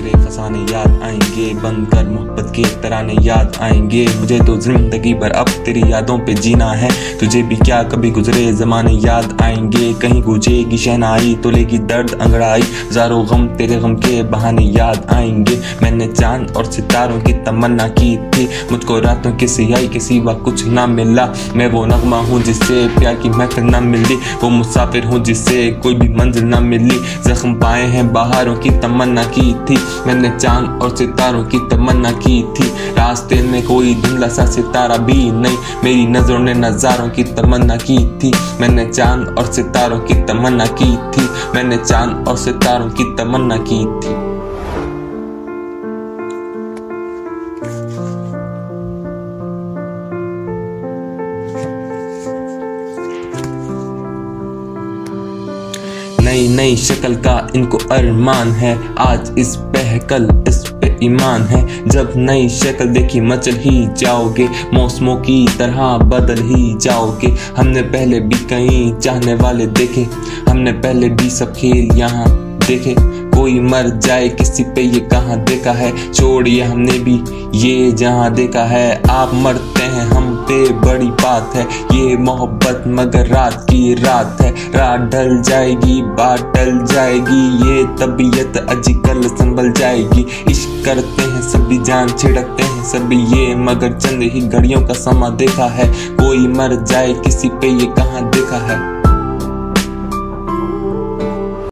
तेरे फसाने याद आएंगे, बनकर मोहब्बत के तराने याद आएंगे। मुझे तो जिंदगी भर अब तेरी यादों पे जीना है, तुझे भी क्या कभी गुजरे जमाने याद आएंगे। कहीं गूंजेगी शहनाई तो लेगी दर्द अंगड़ाई, हजारों गम तेरे गम के बहाने याद आएंगे। मैंने चांद और सितारों की तमन्ना की थी, मुझको रातों की सियाही के सिवा कुछ ना मिला। मैं वो नगमा हूँ जिससे प्यार की महफिल ना मिली, वो मुसाफिर हूँ जिससे कोई भी मंजिल ना मिली। जख्म पाए हैं बहारों की तमन्ना की थी, मैंने चांद और सितारों की तमन्ना की थी। रास्ते में कोई धुंधला सा सितारा भी नहीं, मेरी नजरों ने नजारों की तमन्ना की थी। मैंने चांद और सितारों की तमन्ना की थी, मैंने चांद और सितारों की तमन्ना की थी। नई नई शक्ल का इनको अरमान है, आज इस बहकल इस पे ईमान है। जब नई शक्ल देखी मचल ही जाओगे, मौसमों की तरह बदल ही जाओगे। हमने पहले भी कई चाहने वाले देखे, हमने पहले भी सब खेल यहाँ देखे। कोई मर जाए किसी पे ये कहाँ देखा है, छोड़िए हमने भी ये जहाँ देखा है। आप मरते हैं हम पे बड़ी बात है, ये मोहब्बत मगर रात की रात है। रात ढल जाएगी बात टल जाएगी, ये तबीयत अजीकल संभल जाएगी। इश्क करते हैं सभी जान छिड़कते हैं सभी ये, मगर चंद ही घड़ियों का समा देखा है। कोई मर जाए किसी पे ये कहाँ देखा है।